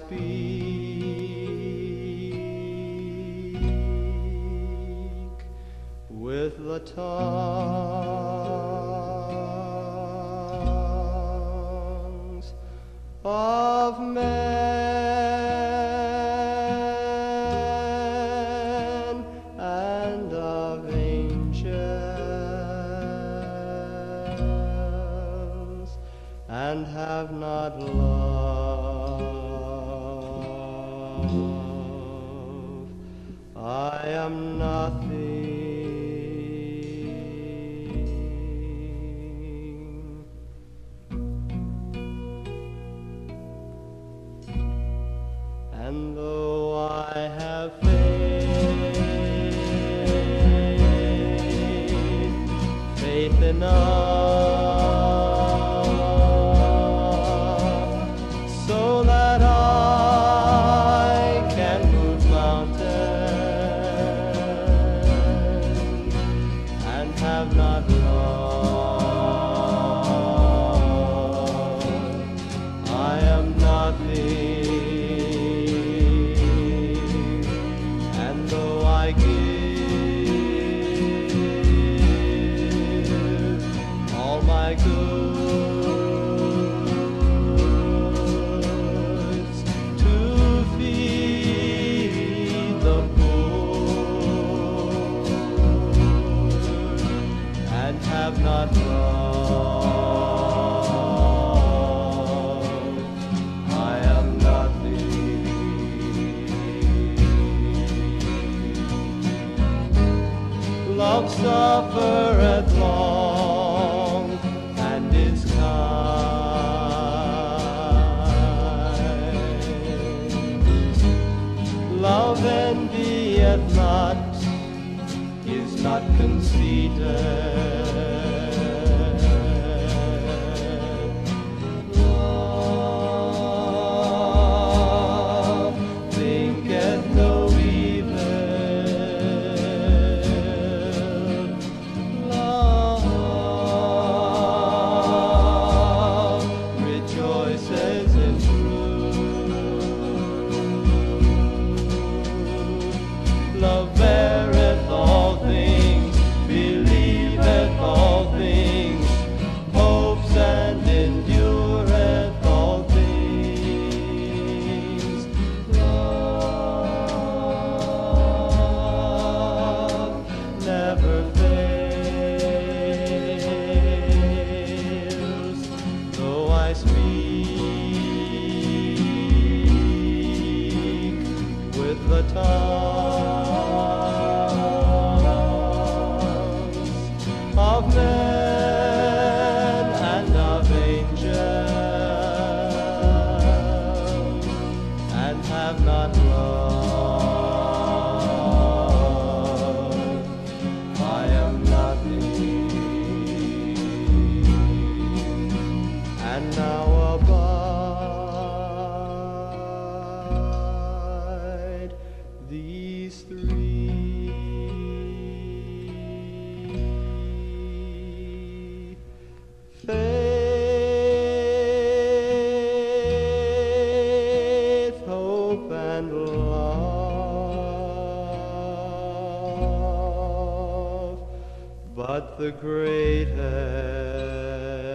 speak with the tongues of men and of angels, and have not love, I am nothing. And though I have faith enough so that I can move mountains, and have not love, I am nothing. And though I give all my goods to feed the poor, and have not love, I am nothing. Love suffereth long and is kind. Love envieth not, is not conceited. Love thinketh no evil. Love rejoices in truth. Love beareth all things, believeth all things, hopes and endureth all things. Love never fails. Though I speak with the tongues of men and of angels, and have not love, I am nothing. And now abide these three: faith, hope, and love. But the greatest